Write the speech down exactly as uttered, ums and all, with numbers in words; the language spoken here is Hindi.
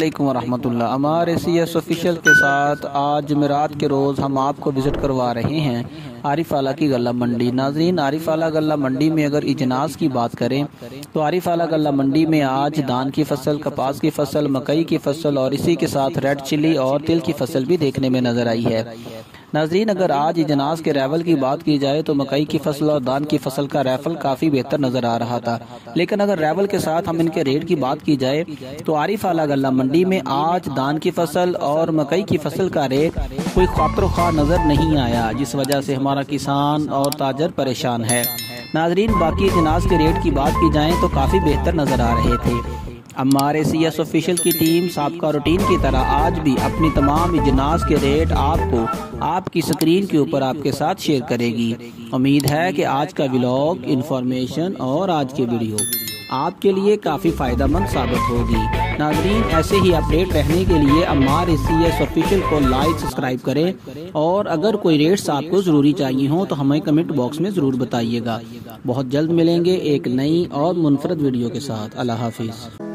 अस्सलामुअलैकुम वरहमतुल्लाह। हमारे सी एस ऑफिशियल के साथ आज जुमेरात के रोज़ हम आपको विज़िट करवा रहे हैं आरिफ आला की गल्ला मंडी। नाजरीन, आरिफ आला गल्ला मंडी में अगर इजनास की बात करें तो आरिफ आला गल्ला मंडी में आज धान की फसल, कपास की फसल, मकई की फसल और इसी के साथ रेड चिली और तिल की फसल भी देखने में नजर आई है। नाजरीन, अगर आज इजनास के रेवल की बात की जाए तो मकई की फसल और धान की फसल का रेफल काफ़ी बेहतर नज़र आ रहा था, लेकिन अगर रेवल के साथ हम इनके रेट की बात की जाए तो आरिफ आला गल्ला मंडी में आज धान की फसल और मकई की फसल का रेट कोई खातिर ख्वाह नज़र नहीं आया, जिस वजह से हमारा किसान और ताजर परेशान है। नाजरीन, बाकी इजनास के रेट की बात की जाए तो काफ़ी बेहतर नज़र आ रहे थे। हमारे सी एस ऑफिशियल की टीम साबका रूटीन की तरह आज भी अपनी तमाम इजनास के रेट आपको आपकी स्क्रीन के ऊपर आपके साथ शेयर करेगी। उम्मीद है कि आज का व्लॉग, इन्फॉर्मेशन और आज की वीडियो आपके लिए काफ़ी फ़ायदेमंद साबित होगी। नाज़रीन, ऐसे ही अपडेट रहने के लिए हमारे सी एस ऑफिशियल को लाइक, सब्सक्राइब करें और अगर कोई रेट्स आपको ज़रूरी चाहिए हो तो हमें कमेंट बॉक्स में ज़रूर बताइएगा। बहुत जल्द मिलेंगे एक नई और मुनफरद वीडियो के साथ। अल्लाह हाफिज़।